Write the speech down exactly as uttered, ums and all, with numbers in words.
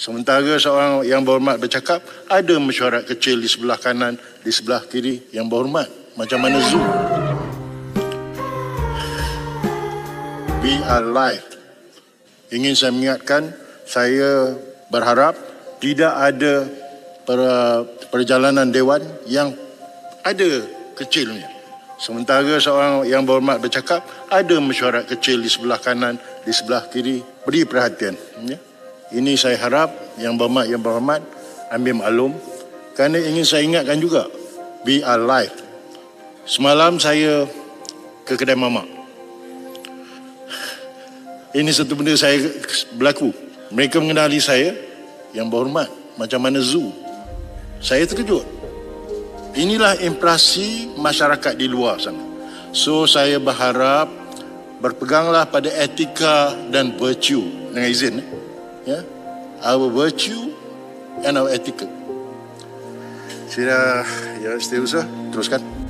Sementara seorang yang berhormat bercakap, ada mesyuarat kecil di sebelah kanan, di sebelah kiri yang berhormat. Macam mana zoo? We are live. Ingin saya mengingatkan, saya berharap tidak ada perjalanan dewan yang ada kecilnya. Sementara seorang yang berhormat bercakap, ada mesyuarat kecil di sebelah kanan, di sebelah kiri. Beri perhatian. Ya. Ini saya harap yang berhormat, yang berhormat ambil maklum. Kerana ingin saya ingatkan juga, we are live. Semalam saya ke kedai mamak. Ini satu benda saya berlaku. Mereka mengenali saya yang berhormat. Macam mana zoo. Saya terkejut. Inilah impresi masyarakat di luar sana. So saya berharap berpeganglah pada etika dan virtue. Dengan izin. Ya, our virtue and our ethical. Sudah, ya, setiausaha, teruskan.